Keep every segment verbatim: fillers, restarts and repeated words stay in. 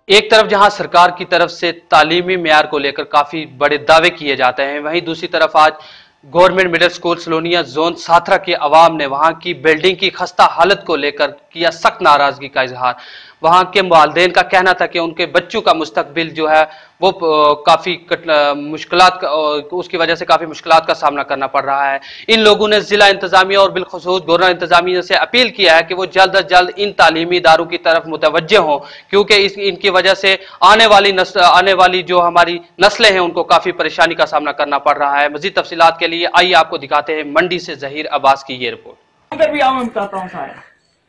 एक तरफ जहां सरकार की तरफ से तालीमी मेयार को लेकर काफी बड़े दावे किए जाते हैं, वहीं दूसरी तरफ आज government middle school Salonia zone Sathra के अवाम ने वहां की बिल्डिंग की खस्ता हालत को लेकर किया सख्त नाराजगी का इजहार। वहां के वालिदैन का कहना था कि उनके बच्चों का मुस्तकबिल जो है वो काफी मुश्किलात, उसकी वजह से काफी मुश्किलात का सामना करना पड़ रहा है। इन लोगों ने जिला इंतजामिया और बिलखुसूस गवर्नर इंतजामिया से अपील किया है कि वो जल्द अज जल्द इन तालीमी इदारों की तरफ मुतवज्जे हों, क्योंकि इस इनकी वजह से आने वाली नस्ल आने वाली जो हमारी नस्लें हैं उनको काफी परेशानी का सामना करना पड़ रहा है। मजीद तफसीलात के लिए आइए आपको दिखाते हैं मंडी से जहीर अब्बास की ये रिपोर्ट। इधर भी आओ, मैं बताता हूँ सारा।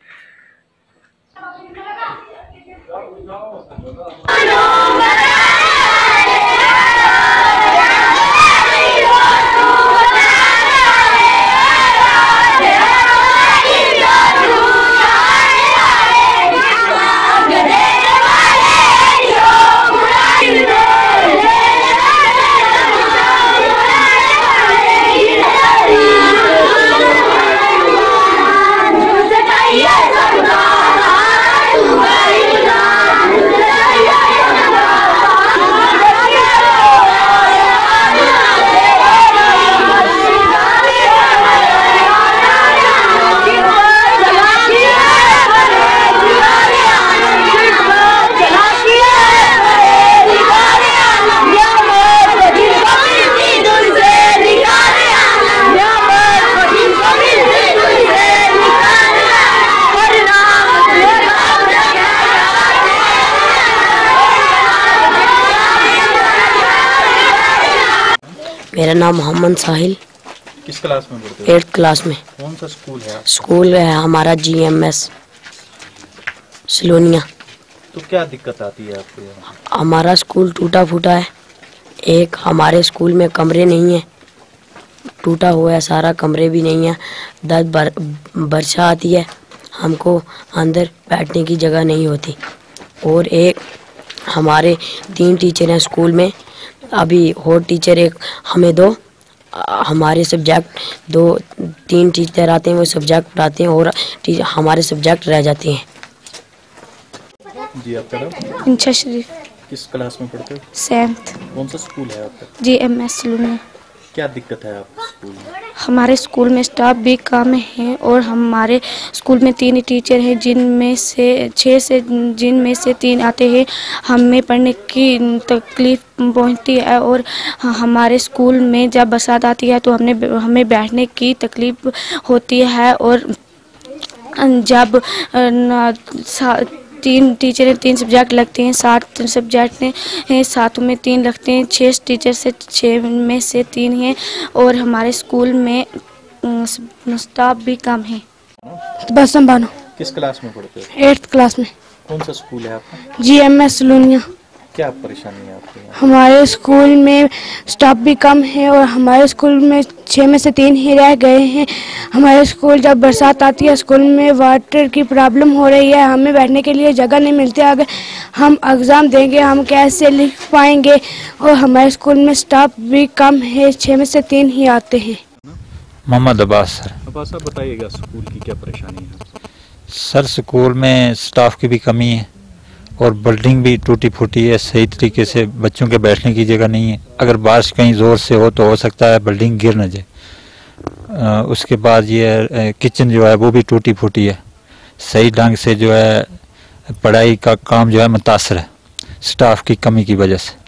मेरा नाम मोहम्मद साहिल। किस क्लास में पढ़ते हो? एट्थ क्लास में। कौन सा स्कूल है? स्कूल है हमारा जी एम एस सलोनिया। तो क्या दिक्कत आती है आपको यहाँ? हमारा स्कूल टूटा फूटा है। एक हमारे स्कूल में कमरे नहीं है, टूटा हुआ है सारा, कमरे भी नहीं है। दस बर, बरसा आती है, हमको अंदर बैठने की जगह नहीं होती। और एक हमारे तीन टीचर हैं स्कूल में, अभी और टीचर एक हमें दो, हमारे सब्जेक्ट दो तीन टीचर आते हैं, वो सब्जेक्ट पढ़ाते हैं और हमारे सब्जेक्ट रह जाते हैं। जी आपका नाम? इंशा शरीफ। किस क्लास में पढ़ते हो? सेवंथ। कौन सा स्कूल है आपका? G M S Salonia. क्या दिक्कत है आपके स्कूल में? हमारे स्कूल में स्टाफ भी कम है और हमारे स्कूल में तीन टीचर हैं, जिनमें से छः से जिनमें से तीन आते हैं। हमें पढ़ने की तकलीफ पहुंचती है और हमारे स्कूल में जब बरसात आती है तो हमने हमें बैठने की तकलीफ होती है। और जब तीन टीचर हैं, तीन सब्जेक्ट लगते हैं, सात सब्जेक्ट हैं, सातों में तीन लगते हैं, छः टीचर से छः में से तीन हैं और हमारे स्कूल में स्टाफ भी कम है। बस संभालो। किस क्लास में पढ़ते हो? एट्थ क्लास में। कौन सा स्कूल है आपका? G M S Salonia. क्या परेशानी है आपके यहाँ? हमारे स्कूल में स्टाफ भी कम है और हमारे स्कूल में छः में से तीन ही रह गए हैं। हमारे स्कूल जब बरसात आती है, स्कूल में वाटर की प्रॉब्लम हो रही है, हमें बैठने के लिए जगह नहीं मिलती। अगर हम एग्ज़ाम देंगे हम कैसे लिख पाएंगे? और हमारे स्कूल में स्टाफ भी कम है, छः में से तीन ही आते हैं। मोहम्मद अब्बास सर। अब्बास साहब बताइएगा स्कूल की क्या परेशानी है? सर स्कूल में स्टाफ की भी कमी है और बिल्डिंग भी टूटी फूटी है, सही तरीके से बच्चों के बैठने की जगह नहीं है। अगर बारिश कहीं ज़ोर से हो तो हो सकता है बिल्डिंग गिर न जाए। उसके बाद ये किचन जो है वो भी टूटी फूटी है, सही ढंग से जो है पढ़ाई का काम जो है मुतासर है स्टाफ की कमी की वजह से।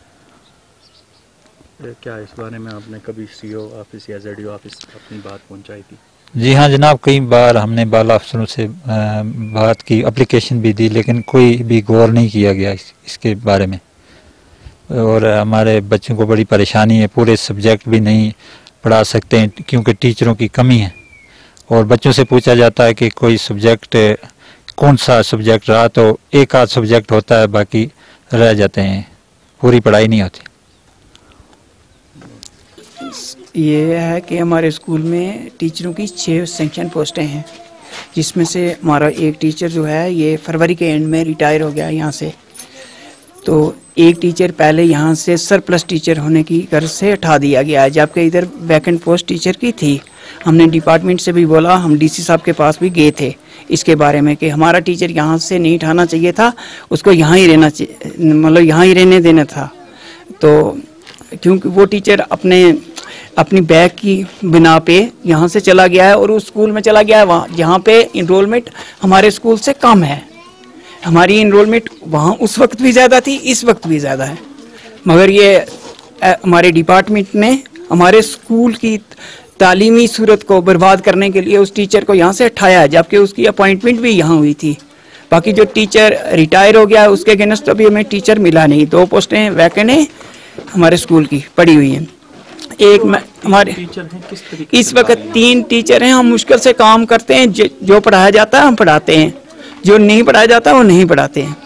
क्या इस बारे में आपने कभी सी ओ ऑफिस या जेड ओ ऑफिस अपनी बात पहुंचाई थी? जी हाँ जनाब, कई बार हमने बाला अफसरों से बात की, एप्लीकेशन भी दी, लेकिन कोई भी गौर नहीं किया गया इस, इसके बारे में। और हमारे बच्चों को बड़ी परेशानी है, पूरे सब्जेक्ट भी नहीं पढ़ा सकते हैं क्योंकि टीचरों की कमी है। और बच्चों से पूछा जाता है कि कोई सब्जेक्ट कौन सा सब्जेक्ट रहा, तो एक आध सब्जेक्ट होता है, बाकी रह जाते हैं, पूरी पढ़ाई नहीं होती। ये है कि हमारे स्कूल में टीचरों की छः सेक्शन पोस्टें हैं, जिसमें से हमारा एक टीचर जो है ये फरवरी के एंड में रिटायर हो गया यहाँ से। तो एक टीचर पहले यहाँ से सरप्लस टीचर होने की गर्ज से हटा दिया गया है, जबकि इधर वैकेंट पोस्ट टीचर की थी। हमने डिपार्टमेंट से भी बोला, हम डीसी साहब के पास भी गए थे इसके बारे में कि हमारा टीचर यहाँ से नहीं उठाना चाहिए था, उसको यहाँ ही रहना चाहिए, मतलब यहाँ ही रहने देना था। तो क्योंकि वो टीचर अपने अपनी बैग की बिना पे यहाँ से चला गया है और उस स्कूल में चला गया है वहाँ जहाँ पे इनरोलमेंट हमारे स्कूल से कम है। हमारी इनरोलमेंट वहाँ उस वक्त भी ज़्यादा थी, इस वक्त भी ज़्यादा है, मगर ये हमारे डिपार्टमेंट ने हमारे स्कूल की तालीमी सूरत को बर्बाद करने के लिए उस टीचर को यहाँ से हटाया है, जबकि उसकी अपॉइंटमेंट भी यहाँ हुई थी। बाकी जो टीचर रिटायर हो गया उसके अगेंस्ट अभी हमें टीचर मिला नहीं। दो पोस्टें वैकेंट हैं हमारे स्कूल की पड़ी हुई हैं। एक में हमारे टीचर हैं, किस तरीके इस वक्त तीन टीचर हैं। हम मुश्किल से काम करते हैं, जो, जो पढ़ाया जाता है हम पढ़ाते हैं, जो नहीं पढ़ाया जाता वो नहीं पढ़ाते हैं।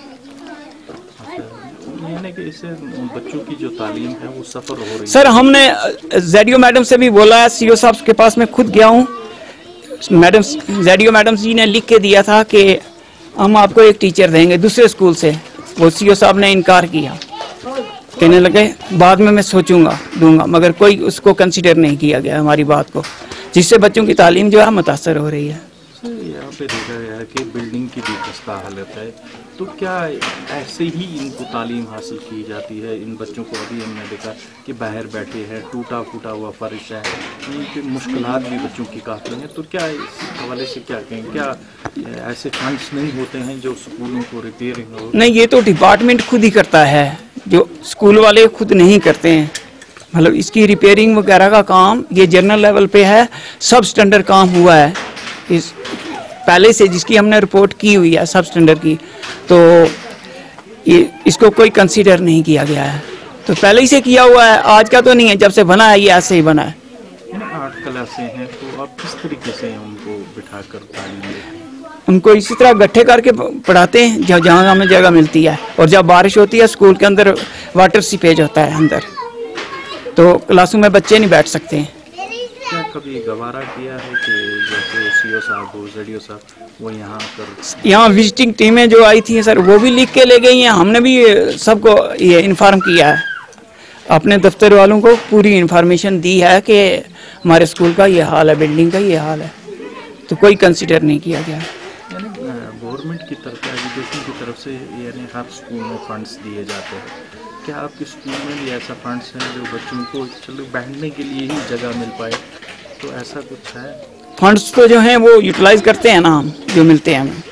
यानी कि इससे बच्चों की जो तालीम है वो सफर हो रही है। सर हमने जेडियो मैडम से भी बोला है, सीओ साहब के पास मैं खुद गया हूँ, मैडम जेडियो मैडम जी ने लिख के दिया था कि हम आपको एक टीचर देंगे दूसरे स्कूल से। वो सीओ साहब ने इनकार किया, कहने लगे बाद में मैं सोचूंगा दूंगा, मगर कोई उसको कंसीडर नहीं किया गया हमारी बात को, जिससे बच्चों की तालीम जो है मुतासर हो रही है। यहाँ पे देखा गया है कि बिल्डिंग की भी खस्ता हालत है, तो क्या ऐसे ही इनको तालीम हासिल की जाती है? इन बच्चों को अभी हमने देखा कि बाहर बैठे हैं, टूटा फूटा हुआ फर्श है, इनकी मुश्किलात भी बच्चों की काफ़ी हैं। तो क्या इस हवाले से क्या कहें, क्या ऐसे फंड्स नहीं होते हैं जो स्कूलों को रिपेयरिंग हो? नहीं, ये तो डिपार्टमेंट खुद ही करता है, जो स्कूल वाले खुद नहीं करते हैं। मतलब इसकी रिपेयरिंग वगैरह का काम ये जनरल लेवल पे है, सब स्टैंडर्ड काम हुआ है इस पहले से, जिसकी हमने रिपोर्ट की हुई है सब स्टैंडर्ड की, तो ये इसको कोई कंसीडर नहीं किया गया है। तो पहले ही से किया हुआ है, आज का तो नहीं है, जब से बना है ये ऐसे ही बना है। आठ क्लासें हैं, तो आप किस तरीके से उनको बिठाकर तालीम देते हैं? उनको इसी तरह गट्ठे करके पढ़ाते हैं जहाँ जहाँ हमें जगह मिलती है, और जब बारिश होती है स्कूल के अंदर वाटर सीपेज होता है अंदर, तो क्लासों में बच्चे नहीं बैठ सकते हैं। क्या कभी गवारा किया है कि जैसे सीओ साहब हो, जेडीओ साहब वो यहाँ कर यहाँ विजिटिंग टीमें जो आई थी सर, वो भी लिख के ले गई हैं, हमने भी सबको ये इन्फॉर्म किया है, अपने दफ्तर वालों को पूरी इन्फॉर्मेशन दी है कि हमारे स्कूल का ये हाल है, बिल्डिंग का ये हाल है, तो कोई कंसिडर नहीं किया गया। गवर्नमेंट की तरफ, एजुकेशन की तरफ से यानी हर स्कूल में फंड्स दिए जाते हैं, क्या आपके स्कूल में भी ऐसा फंड्स है जो बच्चों को चलो बैठने के लिए ही जगह मिल पाए, तो ऐसा कुछ है? फंड्स तो जो हैं वो यूटिलाइज करते हैं ना हम, जो मिलते हैं हमें,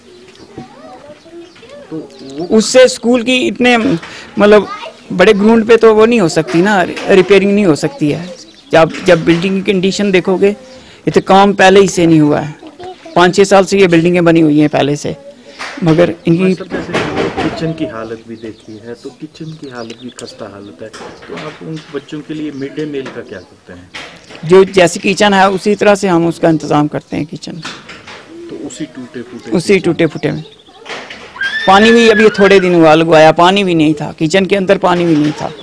तो उससे स्कूल की इतने मतलब बड़े ग्राउंड पे तो वो नहीं हो सकती ना, रिपेयरिंग नहीं हो सकती है। जब जब बिल्डिंग की कंडीशन देखोगे, ये तो काम पहले ही से नहीं हुआ है, पाँच छः साल से ये बिल्डिंगें बनी हुई हैं पहले से, मगर इनकी किचन की हालत भी देखी है, तो किचन की हालत भी खस्ता हालत है, तो आप उन बच्चों के लिए मिड डे मील का क्या करते हैं? जो जैसी किचन है उसी तरह से हम उसका इंतज़ाम करते हैं किचन, तो उसी टूटे फूटे उसी टूटे फूटे में। पानी भी अभी थोड़े दिन हुआ लगवाया, पानी भी नहीं था किचन के अंदर, पानी भी नहीं था।